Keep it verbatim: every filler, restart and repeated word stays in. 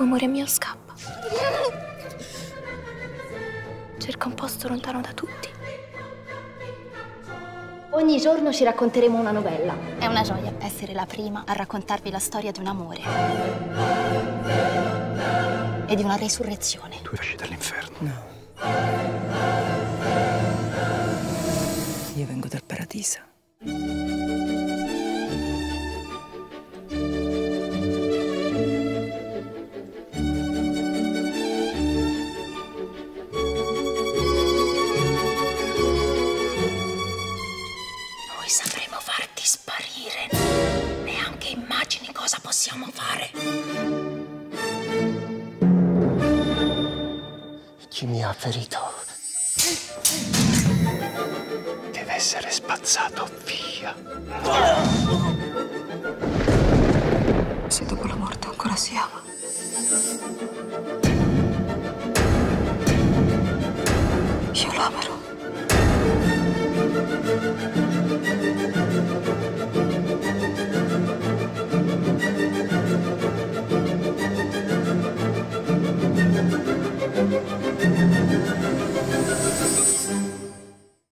amore mio, scappa. Cerca un posto lontano da tutti. Ogni giorno ci racconteremo una novella. È una gioia essere la prima a raccontarvi la storia di un amore. E di una resurrezione. Tu esci dall'inferno. No. Io vengo dal paradiso. Noi sapremo farti sparire. Neanche immagini cosa possiamo fare. Chi mi ha ferito deve essere spazzato via. Se dopo la morte ancora si ama.